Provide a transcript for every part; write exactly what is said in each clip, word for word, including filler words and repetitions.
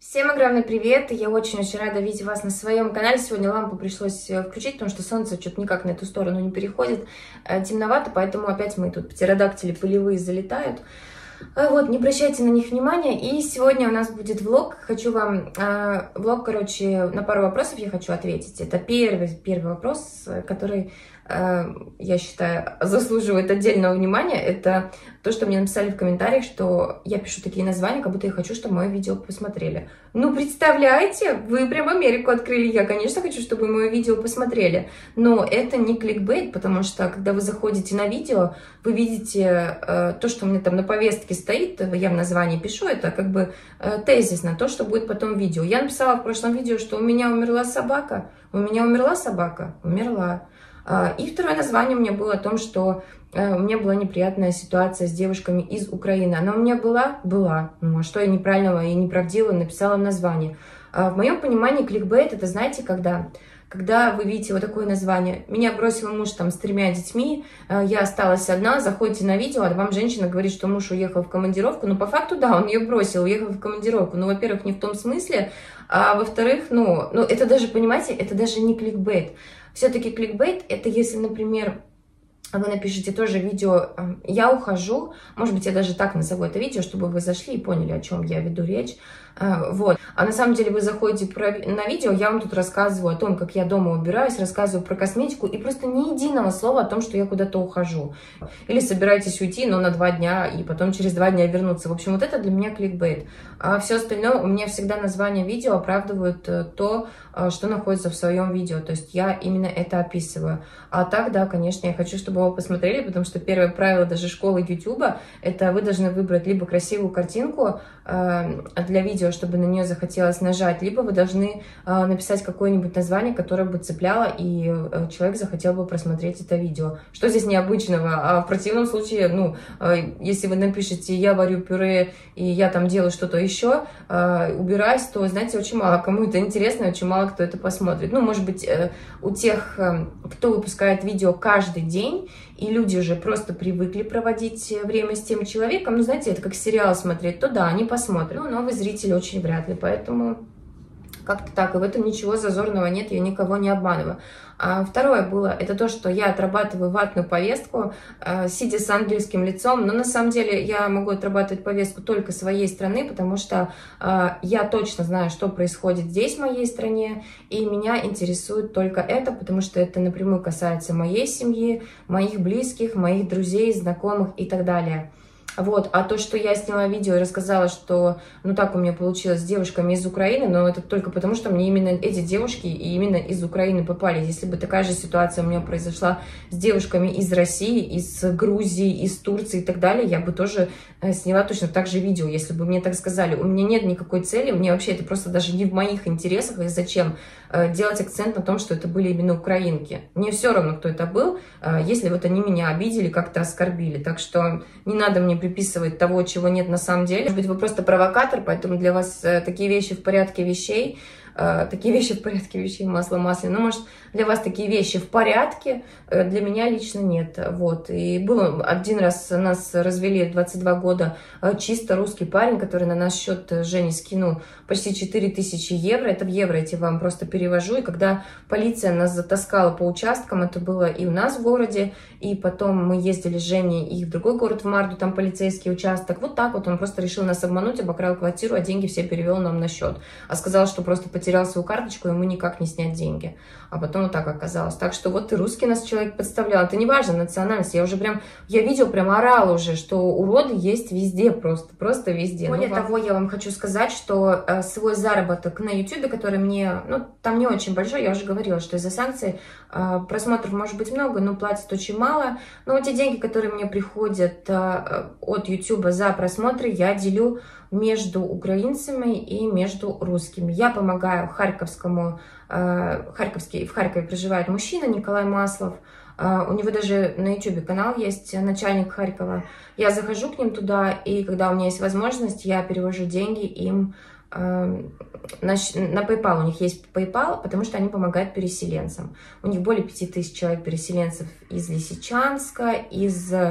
Всем огромный привет! Я очень-очень рада видеть вас на своем канале. Сегодня лампу пришлось включить, потому что солнце что-то никак на эту сторону не переходит. Темновато, поэтому опять мы тут птеродактили полевые залетают. Вот, не обращайте на них внимания. И сегодня у нас будет влог. Хочу вам... Э, влог, короче, на пару вопросов я хочу ответить. Это первый, первый вопрос, который, э, я считаю, заслуживает отдельного внимания. Это то, что мне написали в комментариях, что я пишу такие названия, как будто я хочу, чтобы мое видео посмотрели. Ну, представляете, вы прям Америку открыли. Я, конечно, хочу, чтобы мое видео посмотрели. Но это не кликбейт, потому что, когда вы заходите на видео, вы видите э, то, что у меня там на повестке стоит, я в названии пишу, это как бы э, тезисно, то, что будет потом в видео. Я написала в прошлом видео, что у меня умерла собака. У меня умерла собака? Умерла. Э, и второе название у меня было о том, что э, у меня была неприятная ситуация с девушками из Украины. Она у меня была? Была. Ну, а что я неправильного и неправдивого написала в названии? Э, в моем понимании кликбейт — это, знаете, когда... Когда вы видите вот такое название: «Меня бросил муж там с тремя детьми, я осталась одна», заходите на видео, а вам женщина говорит, что муж уехал в командировку. Ну, по факту, да, он ее бросил, уехал в командировку. Ну, во-первых, не в том смысле, а во-вторых, ну, ну, это даже, понимаете, это даже не кликбейт. Все-таки кликбейт — это если, например, вы напишите тоже видео «Я ухожу», может быть, я даже так назову это видео, чтобы вы зашли и поняли, о чем я веду речь. Вот. А на самом деле вы заходите на видео, я вам тут рассказываю о том, как я дома убираюсь, рассказываю про косметику, и просто ни единого слова о том, что я куда-то ухожу. Или собираетесь уйти, но на два дня, и потом через два дня вернуться. В общем, вот это для меня кликбейт. А все остальное, у меня всегда название видео оправдывают то, что находится в своем видео. То есть я именно это описываю. А так, да, конечно, я хочу, чтобы вы посмотрели, потому что первое правило даже школы Ютуба — это вы должны выбрать либо красивую картинку э, для видео, чтобы на нее захотелось нажать, либо вы должны э, написать какое-нибудь название, которое бы цепляло, и э, человек захотел бы просмотреть это видео. Что здесь необычного? А в противном случае, ну, э, если вы напишете «я варю пюре» и «я там делаю что-то еще», э, убираюсь, то, знаете, очень мало кому это интересно, очень мало кто это посмотрит. Ну, может быть, э, у тех, э, кто выпускает видео каждый день, и люди уже просто привыкли проводить время с тем человеком, ну, знаете, это как сериал смотреть, то да, они посмотрят. Ну, новый зритель очень вряд ли, поэтому как-то так. И в этом ничего зазорного нет, я никого не обманываю. А второе было, это то, что я отрабатываю ватную повестку, э, сидя с ангельским лицом, но на самом деле я могу отрабатывать повестку только своей страны, потому что э, я точно знаю, что происходит здесь, в моей стране, и меня интересует только это, потому что это напрямую касается моей семьи, моих близких, моих друзей, знакомых и так далее. Вот, а то, что я сняла видео и рассказала, что, ну, так у меня получилось с девушками из Украины, но это только потому, что мне именно эти девушки и именно из Украины попали. Если бы такая же ситуация у меня произошла с девушками из России, из Грузии, из Турции и так далее, я бы тоже сняла точно так же видео, если бы мне так сказали. У меня нет никакой цели, мне вообще это просто даже не в моих интересах, и зачем делать акцент на том, что это были именно украинки. Мне все равно, кто это был, если вот они меня обидели, как-то оскорбили. Так что не надо мне приписывать того, чего нет на самом деле. Может быть, вы просто провокатор, поэтому для вас такие вещи в порядке вещей. Такие вещи в порядке вещей, масло масляное. Ну, может, для вас такие вещи в порядке, для меня лично нет. Вот. И было один раз, нас развели двадцать два года, чисто русский парень, который на наш счет Жене скинул почти четыре тысячи евро. Это в евро, эти вам просто перевожу. И когда полиция нас затаскала по участкам, это было и у нас в городе, и потом мы ездили с Женей и в другой город, в Марду, там полицейский участок. Вот так вот он просто решил нас обмануть, обокрал квартиру, а деньги все перевел нам на счет. А сказал, что просто потерял свою карточку, ему никак не снять деньги. А потом вот так оказалось. Так что вот и русский нас человек подставлял. Это не важно, национальность. Я уже прям, я видео прям орала уже, что уроды есть везде просто, просто везде. Более ну, того, я вам хочу сказать, что э, свой заработок на ютубе, который мне, ну, там не очень большой, я уже говорила, что из-за санкций э, просмотров может быть много, но платят очень мало. Но те деньги, которые мне приходят э, от ютуба за просмотры, я делю между украинцами и между русскими. Я помогаю харьковскому, э, харьковский, в Харькове проживает мужчина Николай Маслов. Uh, у него даже на ютубе канал есть, начальник Харькова. Я захожу к ним туда, и когда у меня есть возможность, я перевожу деньги им uh, на, на PayPal. У них есть PayPal, потому что они помогают переселенцам. У них более пяти тысяч человек переселенцев из Лисичанска, из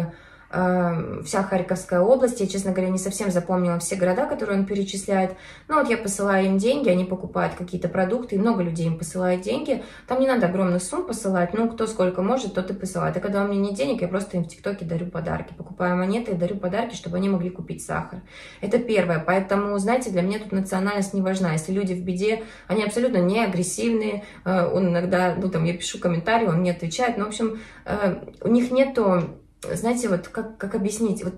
вся Харьковская область. Я, честно говоря, не совсем запомнила все города, которые он перечисляет. Но вот я посылаю им деньги, они покупают какие-то продукты, и много людей им посылает деньги. Там не надо огромных сумм посылать, ну, кто сколько может, тот и посылает. А когда у меня нет денег, я просто им в ТикТоке дарю подарки. Покупаю монеты и дарю подарки, чтобы они могли купить сахар. Это первое. Поэтому, знаете, для меня тут национальность не важна. Если люди в беде, они абсолютно не агрессивные. Он иногда, ну, там, я пишу комментарии, он мне отвечает. Но, в общем, у них нету... Знаете, вот как, как объяснить, вот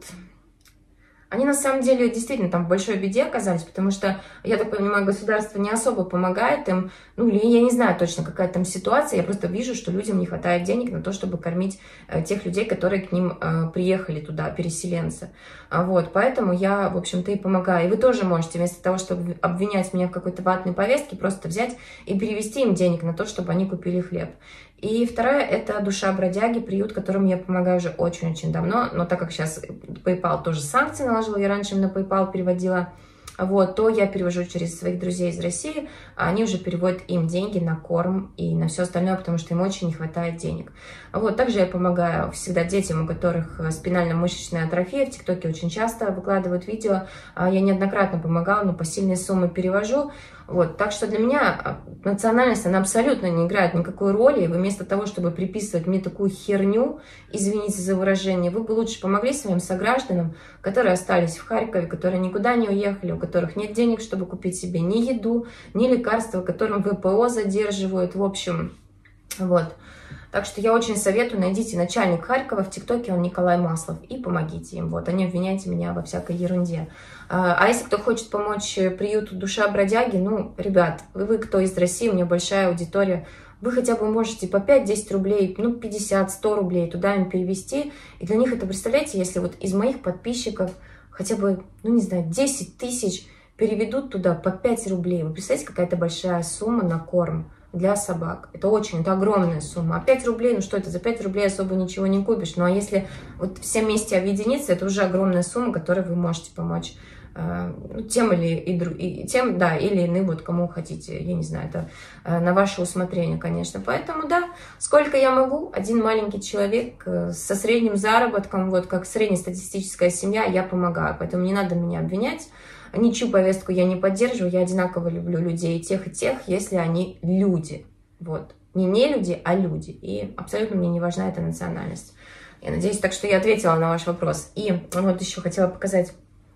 они на самом деле действительно там в большой беде оказались, потому что, я так понимаю, государство не особо помогает им, ну, или я не знаю точно, какая там ситуация, я просто вижу, что людям не хватает денег на то, чтобы кормить э, тех людей, которые к ним э, приехали туда, переселенцы. А вот, поэтому я, в общем-то, и помогаю. И вы тоже можете, вместо того, чтобы обвинять меня в какой-то ватной повестке, просто взять и перевести им денег на то, чтобы они купили хлеб. И второе, это «Душа бродяги», приют, которому я помогаю уже очень-очень давно, но так как сейчас PayPal тоже санкции наложила, я раньше им на PayPal переводила, вот, то я перевожу через своих друзей из России, а они уже переводят им деньги на корм и на все остальное, потому что им очень не хватает денег. Вот, также я помогаю всегда детям, у которых спинально-мышечная атрофия, в ТикТоке очень часто выкладывают видео, я неоднократно помогала, но посильные суммы перевожу. Вот, так что для меня национальность, она абсолютно не играет никакой роли, и вы вместо того, чтобы приписывать мне такую херню, извините за выражение, вы бы лучше помогли своим согражданам, которые остались в Харькове, которые никуда не уехали, у которых нет денег, чтобы купить себе ни еду, ни лекарства, которым ВПО задерживают, в общем, вот. Так что я очень советую, найдите начальник Харькова в ТикТоке, он Николай Маслов, и помогите им. Вот, они обвиняйте меня во всякой ерунде. А если кто хочет помочь приюту «Душа бродяги», ну, ребят, вы, вы кто из России, у меня большая аудитория, вы хотя бы можете по пять-десять рублей, ну, пятьдесят-сто рублей туда им перевести. И для них это, представляете, если вот из моих подписчиков хотя бы, ну, не знаю, десять тысяч переведут туда по пять рублей. Вы представляете, какая-то большая сумма на корм для собак. Это очень, это огромная сумма. А пять рублей, ну что это, за пять рублей особо ничего не купишь. Ну а если вот все вместе объединиться, это уже огромная сумма, которой вы можете помочь э, тем или и, и тем, да, или иным, вот кому хотите, я не знаю, это э, на ваше усмотрение, конечно. Поэтому, да, сколько я могу, один маленький человек э, со средним заработком, вот как среднестатистическая семья, я помогаю. Поэтому не надо меня обвинять. Ничью повестку я не поддерживаю, я одинаково люблю людей, и тех и тех, если они люди. Вот. Не не люди, а люди. И абсолютно мне не важна эта национальность. Я надеюсь, так что я ответила на ваш вопрос. И вот еще хотела показать,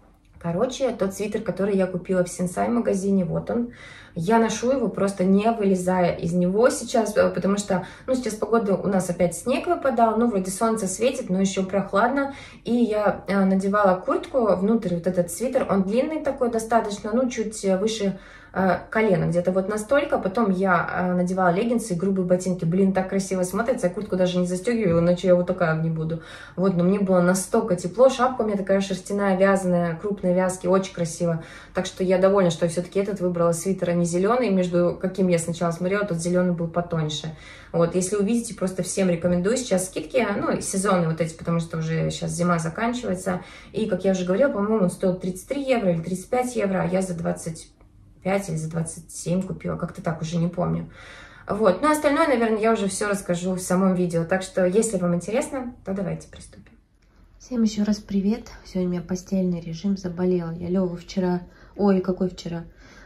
короче, тот свитер, который я купила в Сенсай магазине, вот он. Я ношу его, просто не вылезая из него сейчас, потому что, ну, сейчас погода, у нас опять снег выпадал, ну, вроде солнце светит, но еще прохладно. И я надевала куртку, внутрь вот этот свитер, он длинный такой достаточно, ну, чуть выше колено, где-то вот настолько. Потом я надевала леггинсы и грубые ботинки. Блин, так красиво смотрится. Я куртку даже не застегиваю, иначе я вот такая не буду. Вот, но мне было настолько тепло. Шапка у меня такая шерстяная, вязаная, крупной вязки, очень красиво. Так что я довольна, что все-таки этот выбрала свитер, а не зеленый. Между каким я сначала смотрела, тот зеленый был потоньше. Вот, если увидите, просто всем рекомендую. Сейчас скидки, ну, сезонные вот эти, потому что уже сейчас зима заканчивается. И, как я уже говорила, по-моему, он стоил тридцать три евро или тридцать пять евро, а я за двадцать пять или за двадцать семь купила, как-то так, уже не помню. Вот, ну, остальное, наверное, я уже все расскажу в самом видео. Так что, если вам интересно, то давайте приступим. Всем еще раз привет. Сегодня у меня постельный режим, заболела. Я Лёва вчера, ой, какой вчера?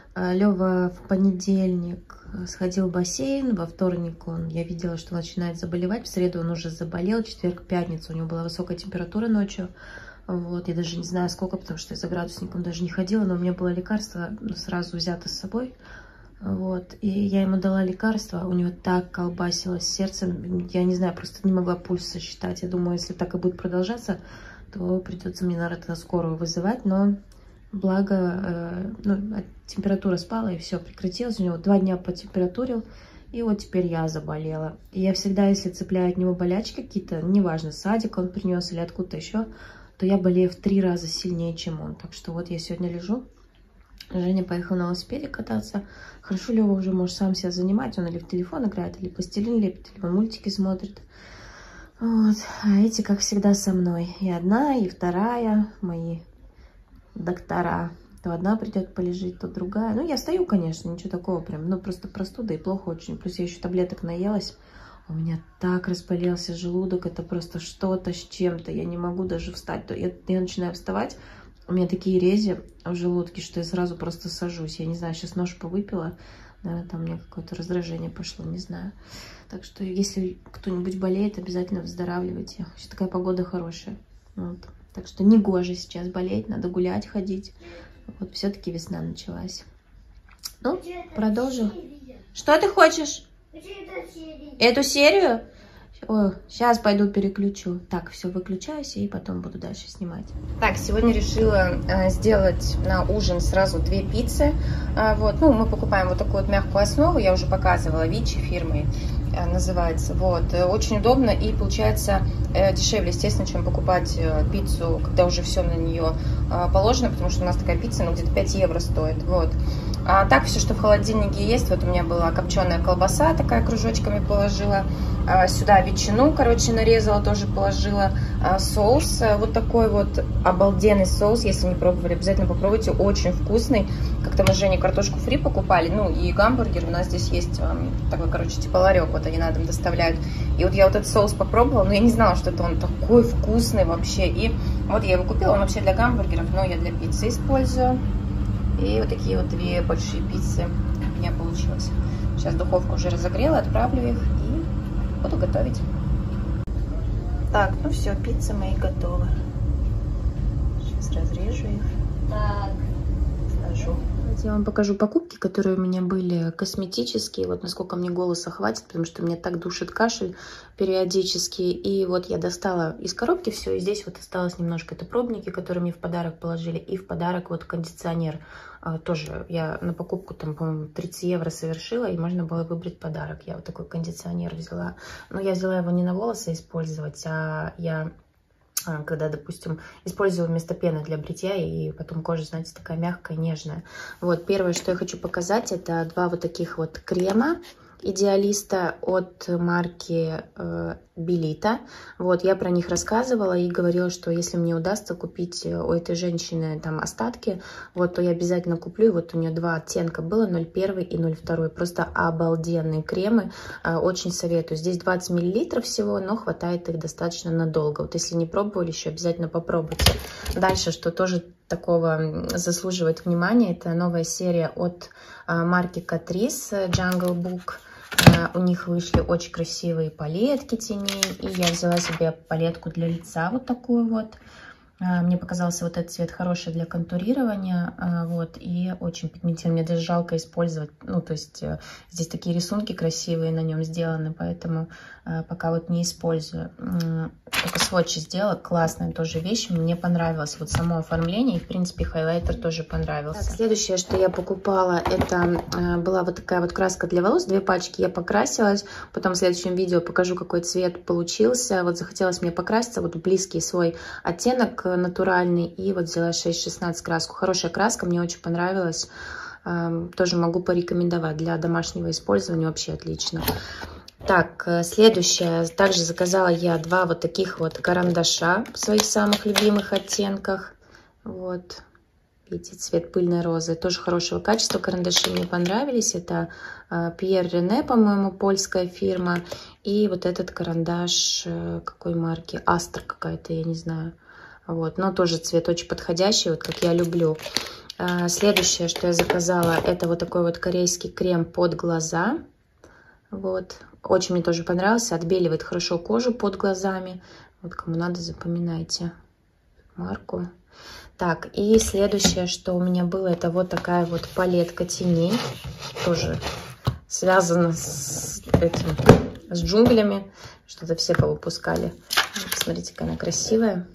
Лёва в понедельник сходил в бассейн, во вторник он, я видела, что он начинает заболевать, в среду он уже заболел, в четверг, пятницу у него была высокая температура ночью. Вот, я даже не знаю сколько, потому что я за градусником даже не ходила, но у меня было лекарство сразу взято с собой. Вот, и я ему дала лекарство, у него так колбасилось сердце, я не знаю, просто не могла пульс сосчитать. Я думаю, если так и будет продолжаться, то придется мне, наверное, скорую вызывать, но благо э, ну, температура спала и все, прекратилось. У него два дня потемпературил, и вот теперь я заболела. И я всегда, если цепляю от него болячки какие-то, неважно, садик он принес или откуда-то еще, то я болею в три раза сильнее, чем он. Так что вот я сегодня лежу. Женя поехал на велосипеде кататься. Хорошо, Лёва уже может сам себя занимать. Он или в телефон играет, или пластилин лепит, или мультики смотрит. Вот. А эти, как всегда, со мной. И одна, и вторая, мои доктора. То одна придет полежить, то другая. Ну, я стою, конечно, ничего такого прям. Ну, просто простуда и плохо очень. Плюс я еще таблеток наелась. У меня так разболелся желудок, это просто что-то с чем-то. Я не могу даже встать. Я, я начинаю вставать, у меня такие рези в желудке, что я сразу просто сажусь. Я не знаю, сейчас нож повыпила, наверное, там у меня какое-то раздражение пошло, не знаю. Так что если кто-нибудь болеет, обязательно выздоравливайте. Сейчас такая погода хорошая. Вот. Так что не гоже сейчас болеть, надо гулять, ходить. Вот все-таки весна началась. Ну, продолжим. Что ты хочешь? Эту серию? О, сейчас пойду переключу. Так, все, выключаюсь и потом буду дальше снимать. Так, сегодня решила э, сделать на ужин сразу две пиццы. Э, вот, ну, мы покупаем вот такую вот мягкую основу, я уже показывала, Вичи фирмы э, называется. Вот, э, очень удобно и получается э, дешевле, естественно, чем покупать э, пиццу, когда уже все на нее э, положено, потому что у нас такая пицца, ну, где-то пять евро стоит. Вот. А так, все, что в холодильнике есть, вот у меня была копченая колбаса, такая кружочками положила, а, сюда ветчину, короче, нарезала, тоже положила, а, соус, а, вот такой вот обалденный соус, если не пробовали, обязательно попробуйте, очень вкусный, как-то мы с Женей картошку фри покупали, ну, и гамбургер, у нас здесь есть а, такой, короче, типа ларек, вот они на дом доставляют, и вот я вот этот соус попробовала, но я не знала, что это он такой вкусный вообще, и вот я его купила, он вообще для гамбургеров, но я для пиццы использую. И вот такие вот две большие пиццы у меня получилось. Сейчас духовку уже разогрела, отправлю их и буду готовить. Так, ну все, пиццы мои готовы. Сейчас разрежу их. Так, сложу. Я вам покажу покупки, которые у меня были косметические. Вот насколько мне голоса хватит, потому что меня так душит кашель периодически. И вот я достала из коробки все. И здесь вот осталось немножко. Это пробники, которые мне в подарок положили. И в подарок вот кондиционер. А, тоже я на покупку там, по-моему, тридцать евро совершила. И можно было выбрать подарок. Я вот такой кондиционер взяла. Но я взяла его не на волосы использовать, а я... когда, допустим, использую вместо пены для бритья, и потом кожа, знаете, такая мягкая, нежная. Вот, первое, что я хочу показать, это два вот таких вот крема Идеалиста от марки э, Белита. Вот, я про них рассказывала и говорила, что если мне удастся купить у этой женщины там остатки, вот, то я обязательно куплю. И вот у нее два оттенка было, ноль один и ноль два. Просто обалденные кремы, э, очень советую. Здесь двадцать миллилитров всего, но хватает их достаточно надолго. Вот если не пробовали еще, обязательно попробуйте. Дальше, что тоже такого заслуживает внимания, это новая серия от э, марки Catrice Jungle Book. Uh, у них вышли очень красивые палетки теней, и я взяла себе палетку для лица вот такую вот. Uh, мне показался вот этот цвет хороший для контурирования, uh, вот, и очень пигментированный. Мне даже жалко использовать, ну, то есть uh, здесь такие рисунки красивые на нем сделаны, поэтому uh, пока вот не использую. Uh, только сводчи сделала, классная тоже вещь, мне понравилось вот само оформление, и, в принципе, хайлайтер тоже понравился. Так, следующее, что я покупала, это uh, была вот такая вот краска для волос, две пачки я покрасилась, потом в следующем видео покажу, какой цвет получился. Вот захотелось мне покраситься, вот близкий свой оттенок, натуральный, и вот взяла шесть шестнадцать краску. Хорошая краска, мне очень понравилась. Тоже могу порекомендовать для домашнего использования, вообще отлично. Так, следующее. Также заказала я два вот таких вот карандаша в своих самых любимых оттенках. Вот. Видите, цвет пыльной розы. Тоже хорошего качества карандаши мне понравились. Это Пьер Рене, по-моему, польская фирма. И вот этот карандаш, какой марки? Астра какая-то, я не знаю. Вот, но тоже цвет очень подходящий, вот как я люблю. А, следующее, что я заказала, это вот такой вот корейский крем под глаза. Вот, очень мне тоже понравился, отбеливает хорошо кожу под глазами. Вот, кому надо, запоминайте марку. Так, и следующее, что у меня было, это вот такая вот палетка теней. Тоже связана с этим, с джунглями. Что-то все повыпускали. Смотрите, какая она красивая.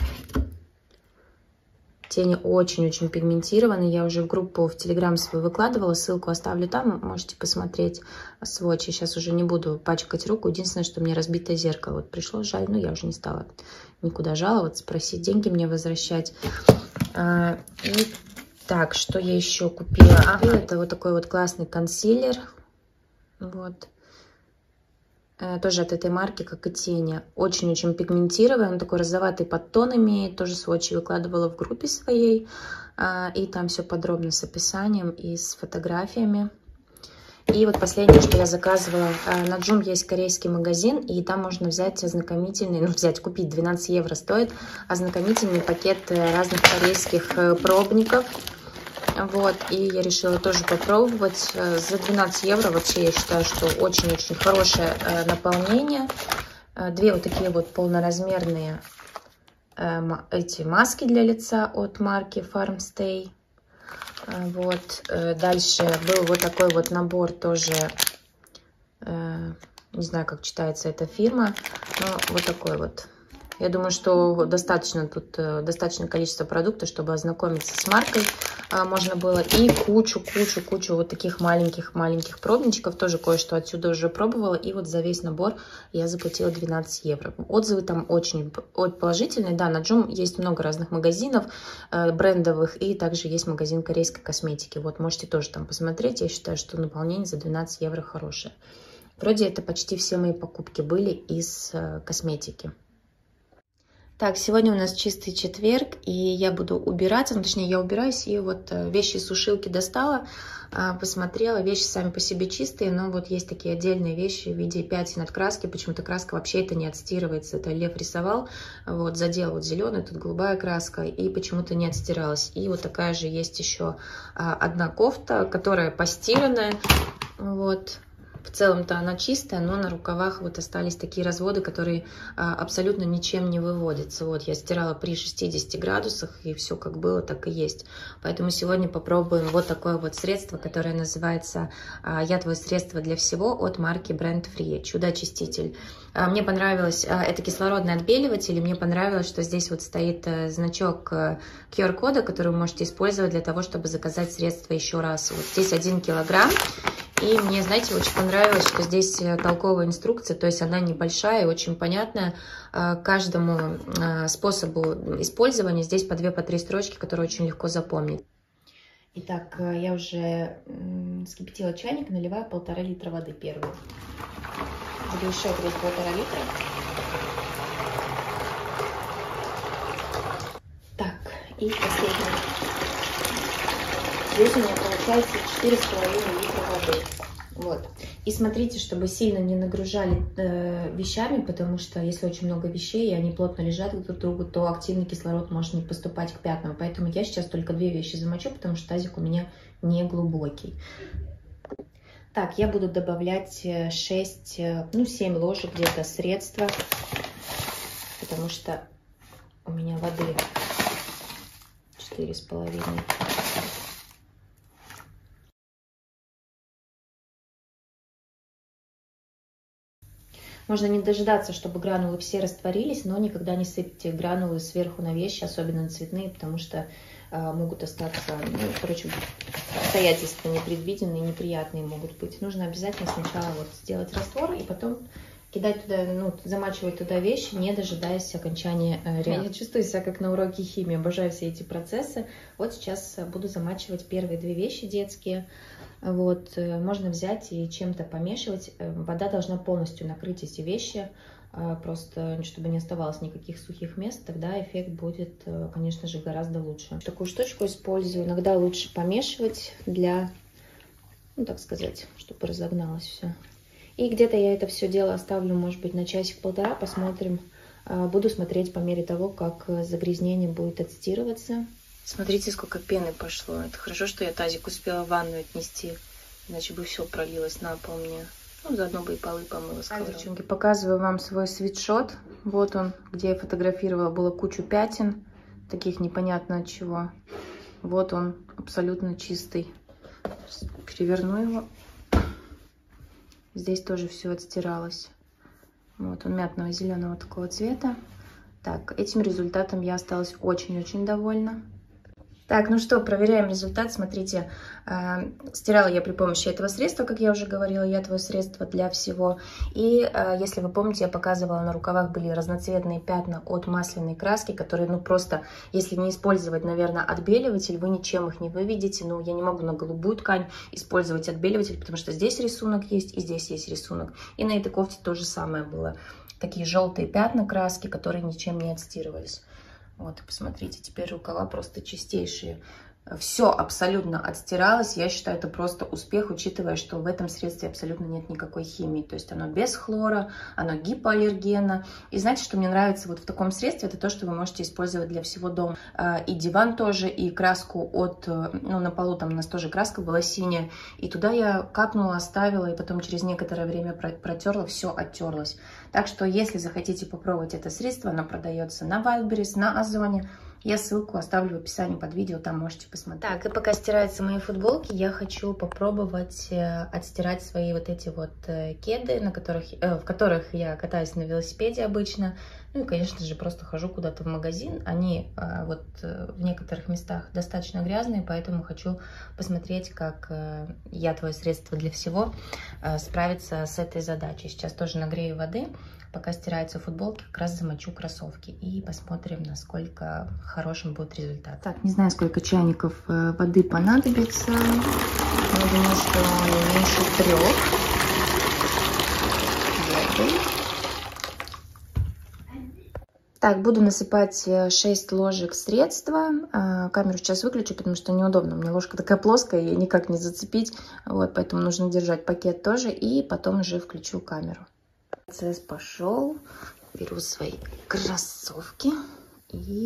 Тени очень-очень пигментированные. Я уже в группу в Телеграм свою выкладывала. Ссылку оставлю там. Можете посмотреть сводчи. Сейчас уже не буду пачкать руку. Единственное, что мне разбитое зеркало. Вот пришло, жаль. Но я уже не стала никуда жаловаться, просить деньги мне возвращать. А, и так, что я еще купила? Ага, это вот такой вот классный консилер. Вот. Тоже от этой марки, как и тени. Очень-очень пигментированный. Он такой розоватый подтон имеет. Тоже сводчи выкладывала в группе своей. И там все подробно с описанием и с фотографиями. И вот последнее, что я заказывала. На Joom есть корейский магазин, и там можно взять ознакомительный, ну, взять, купить, двенадцать евро стоит, ознакомительный пакет разных корейских пробников. Вот, и я решила тоже попробовать. За двенадцать евро вообще я считаю, что очень-очень хорошее наполнение. Две вот такие вот полноразмерные эти маски для лица от марки Farmstay. Вот, дальше был вот такой вот набор тоже, не знаю, как читается эта фирма, но вот такой вот. Я думаю, что достаточно тут, достаточное количество продуктов, чтобы ознакомиться с маркой можно было. И кучу-кучу-кучу вот таких маленьких-маленьких пробничков. Тоже кое-что отсюда уже пробовала. И вот за весь набор я заплатила двенадцать евро. Отзывы там очень положительные. Да, на Joom есть много разных магазинов брендовых. И также есть магазин корейской косметики. Вот, можете тоже там посмотреть. Я считаю, что наполнение за двенадцать евро хорошее. Вроде это почти все мои покупки были из косметики. Так, сегодня у нас чистый четверг, и я буду убираться, ну, точнее, я убираюсь, и вот вещи из сушилки достала, посмотрела, вещи сами по себе чистые, но вот есть такие отдельные вещи в виде пятен от краски, почему-то краска вообще это не отстирывается, это Лев рисовал, вот, задел вот зеленый, тут голубая краска, и почему-то не отстиралась. И вот такая же есть еще одна кофта, которая постиранная, вот. В целом-то она чистая, но на рукавах вот остались такие разводы, которые а, абсолютно ничем не выводятся. Вот я стирала при шестидесяти градусах, и все как было, так и есть. Поэтому сегодня попробуем вот такое вот средство, которое называется а, «Я твое средство для всего» от марки Brand Free. Чудо-очиститель. А, мне понравилось, а, это кислородный отбеливатель, и мне понравилось, что здесь вот стоит а, значок а, ку ар кода, который вы можете использовать для того, чтобы заказать средство еще раз. Вот здесь один килограмм. И мне, знаете, очень понравилось, что здесь толковая инструкция, то есть она небольшая и очень понятная. Каждому способу использования здесь по две, по три строчки, которые очень легко запомнить. Итак, я уже вскипятила чайник, наливаю полтора литра воды первую. Буду еще греть полтора литра. Так, и последний. Здесь у меня получается четыре с половиной литра воды. Вот. И смотрите, чтобы сильно не нагружали э, вещами, потому что если очень много вещей, и они плотно лежат друг к другу, то активный кислород может не поступать к пятнам. Поэтому я сейчас только две вещи замочу, потому что тазик у меня не глубокий. Так, я буду добавлять шесть, ну семь ложек где-то средства, потому что у меня воды четыре с половиной. Можно не дожидаться, чтобы гранулы все растворились, но никогда не сыпьте гранулы сверху на вещи, особенно на цветные, потому что э, могут остаться, ну, короче, обстоятельства непредвиденные, неприятные могут быть. Нужно обязательно сначала вот сделать раствор и потом кидать туда, ну, замачивать туда вещи, не дожидаясь окончания э, реакции. Я чувствую себя как на уроке химии, обожаю все эти процессы. Вот сейчас буду замачивать первые две вещи детские. Вот, можно взять и чем-то помешивать. Вода должна полностью накрыть эти вещи, просто чтобы не оставалось никаких сухих мест, тогда эффект будет, конечно же, гораздо лучше. Такую штучку использую. Иногда лучше помешивать для, ну, так сказать, чтобы разогналось все. И где-то я это все дело оставлю, может быть, на часик-полтора, посмотрим. Буду смотреть по мере того, как загрязнение будет отстирываться. Смотрите, сколько пены пошло. Это хорошо, что я тазик успела в ванную отнести, иначе бы все пролилось на пол мне. Ну, заодно бы и полы помыла. Так, девчонки, показываю вам свой свитшот. Вот он, где я фотографировала, было кучу пятен, таких непонятно от чего. Вот он, абсолютно чистый. Переверну его. Здесь тоже все отстиралось. Вот он мятного зеленого такого цвета. Так, этим результатом я осталась очень-очень довольна. Так, ну что, проверяем результат. Смотрите, э, стирала я при помощи этого средства, как я уже говорила, я твое средство для всего. И э, если вы помните, я показывала, на рукавах были разноцветные пятна от масляной краски, которые, ну просто, если не использовать, наверное, отбеливатель, вы ничем их не выведете. Ну, я не могу на голубую ткань использовать отбеливатель, потому что здесь рисунок есть и здесь есть рисунок. И на этой кофте то же самое было. Такие желтые пятна краски, которые ничем не отстирывались. Вот, и посмотрите, теперь рукава просто чистейшие. Все абсолютно отстиралось. Я считаю, это просто успех, учитывая, что в этом средстве абсолютно нет никакой химии. То есть оно без хлора, оно гипоаллергенно. И знаете, что мне нравится вот в таком средстве? Это то, что вы можете использовать для всего дома. И диван тоже, и краску от... Ну, на полу там у нас тоже краска была синяя. И туда я капнула, оставила, и потом через некоторое время протерла, все оттерлось. Так что, если захотите попробовать это средство, оно продается на Wildberries, на Озоне. Я ссылку оставлю в описании под видео, там можете посмотреть. Так, и пока стираются мои футболки, я хочу попробовать э, отстирать свои вот эти вот э, кеды, на которых, э, в которых я катаюсь на велосипеде обычно. Ну и, конечно же, просто хожу куда-то в магазин. Они э, вот э, в некоторых местах достаточно грязные, поэтому хочу посмотреть, как э, я, твое средство для всего, э, справится с этой задачей. Сейчас тоже нагрею воды. Пока стираются футболки, как раз замочу кроссовки. И посмотрим, насколько хорошим будет результат. Так, не знаю, сколько чайников воды понадобится. Я думаю, что не меньше трех. Так, буду насыпать шесть ложек средства. Камеру сейчас выключу, потому что неудобно. У меня ложка такая плоская, ее никак не зацепить. Вот, поэтому нужно держать пакет тоже. И потом уже включу камеру. Процесс пошел. Беру свои кроссовки и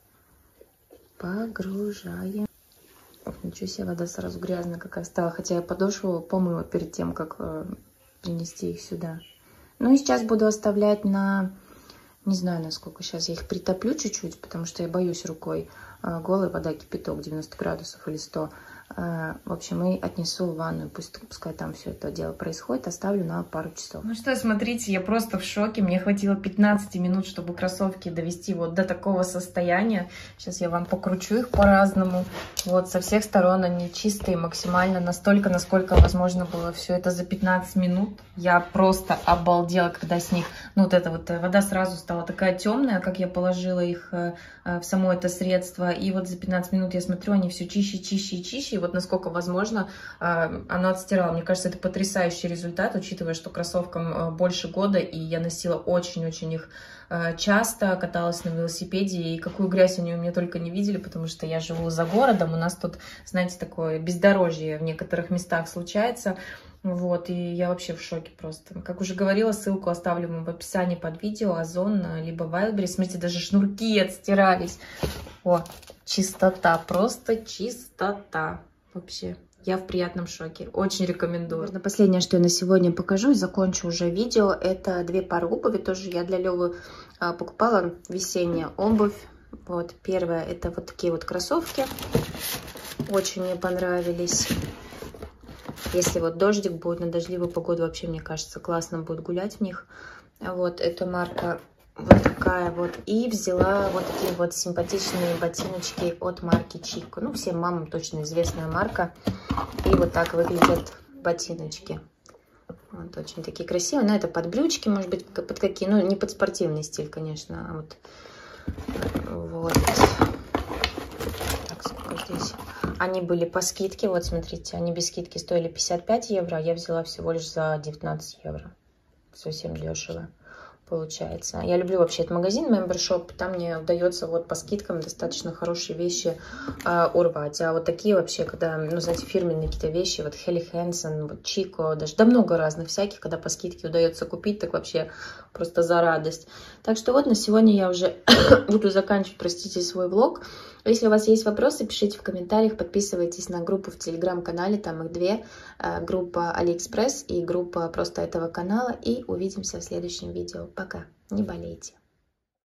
погружаем. Ох, ничего себе, вода сразу грязная какая стала. Хотя я подошву помыла перед тем, как э, принести их сюда. Ну и сейчас буду оставлять на... Не знаю, насколько сейчас я их притоплю чуть-чуть, потому что я боюсь рукой. Э, голая вода, кипяток девяносто градусов или сто. В общем, и отнесу в ванную, пусть, пускай там все это дело происходит, оставлю на пару часов. Ну что, смотрите, я просто в шоке, мне хватило пятнадцати минут, чтобы кроссовки довести вот до такого состояния. Сейчас я вам покручу их по-разному. Вот, со всех сторон они чистые максимально, настолько, насколько возможно было все это за пятнадцать минут. Я просто обалдела, когда с них, ну вот эта вот вода сразу стала такая темная, как я положила их в само это средство. И вот за пятнадцать минут я смотрю, они все чище, чище и чище. Вот насколько возможно, оно отстирало. Мне кажется, это потрясающий результат, учитывая, что кроссовкам больше года, и я носила очень-очень их часто, каталась на велосипеде, и какую грязь они у меня только не видели, потому что я живу за городом, у нас тут, знаете, такое бездорожье в некоторых местах случается. Вот, и я вообще в шоке просто. Как уже говорила, ссылку оставлю вам в описании под видео, Озон, либо Wildberries. Смотрите, даже шнурки отстирались. О, чистота, просто чистота. Вообще, я в приятном шоке. Очень рекомендую. Можно последнее, что я на сегодня покажу и закончу уже видео. Это две пары обуви. Тоже я для Лёвы а, покупала весенняя обувь. Вот, первая, это вот такие вот кроссовки. Очень мне понравились. Если вот дождик будет, на дождливую погоду, вообще, мне кажется, классно будет гулять в них. Вот, эта марка вот такая вот. И взяла вот такие вот симпатичные ботиночки от марки Чико. Ну, всем мамам точно известная марка. И вот так выглядят ботиночки. Вот, очень такие красивые. Но это под брючки, может быть, под какие. Ну, не под спортивный стиль, конечно. А вот. Вот. Так, сколько здесь? Они были по скидке, вот смотрите, они без скидки стоили пятьдесят пять евро, а я взяла всего лишь за девятнадцать евро. Совсем дешево получается. Я люблю вообще этот магазин Member Shop, там мне удается вот по скидкам достаточно хорошие вещи э, урвать. А вот такие вообще, когда, ну, знаете, фирменные какие-то вещи, вот Helly Hansen, вот Chico, даже, да много разных всяких, когда по скидке удается купить, так вообще просто за радость. Так что вот на сегодня я уже буду заканчивать, простите, свой влог. Если у вас есть вопросы, пишите в комментариях, подписывайтесь на группу в телеграм-канале, там их две, группа AliExpress и группа просто этого канала, и увидимся в следующем видео. Пока, не болейте!